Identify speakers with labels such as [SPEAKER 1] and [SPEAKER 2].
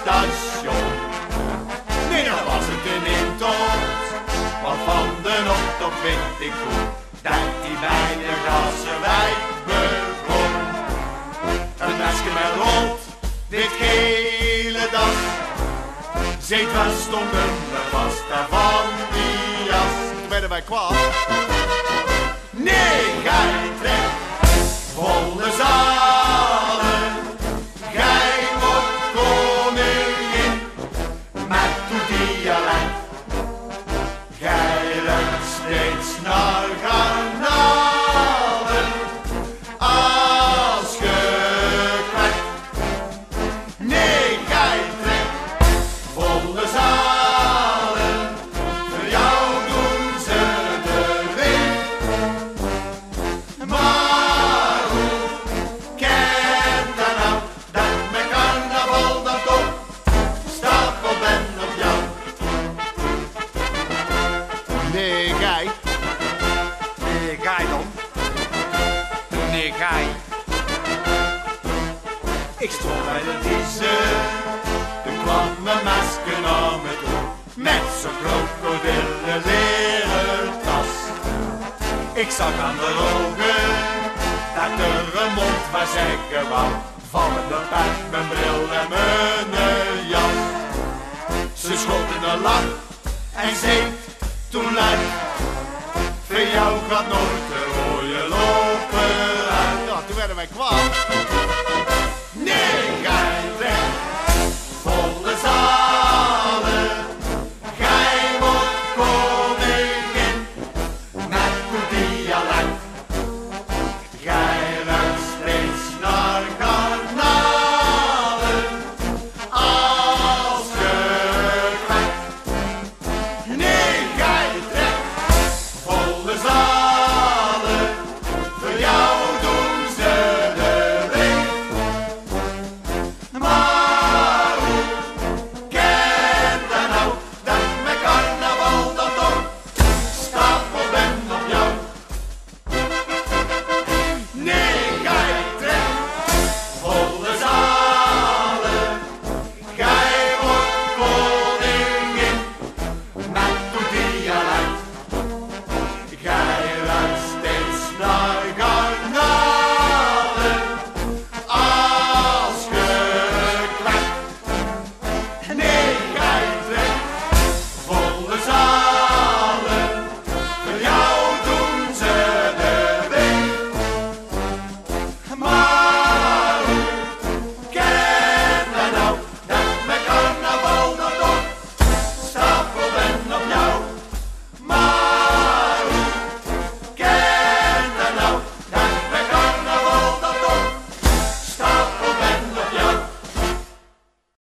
[SPEAKER 1] station. Nee, dan was het een intocht, want van de nacht op weet ik goed dat die bij de Gassenwijk begon. Een meisje met rood, wit gele das, zit was stonden we vast daarvan die jas. Toen werden wij kwaad. Nee, gij trekt volle zalen, gij wordt koningin met uw dialect. Gij ruikt steeds naar garnalen als gekwekt. Nee, gij trekt volle zalen, voor jou doen ze de ring. Maar hoe kent dat nou, dat mijn carnaval dan toch stapel ben op jou? Nee, gij.
[SPEAKER 2] Nee, gij dan? Nee, gij.
[SPEAKER 1] Ik stond bij de diezen, toen kwam mijn masker naar me toe, met zo'n krokodillen leren tas. Ik zag aan de ogen, dat er een mond waar zeggen wou, vallende pet, mijn bril en mijn jas. Ze schoten een lach en zei toen luid, voor jou gaat nooit de rode lopen uit. Ja, toen werden wij kwaad.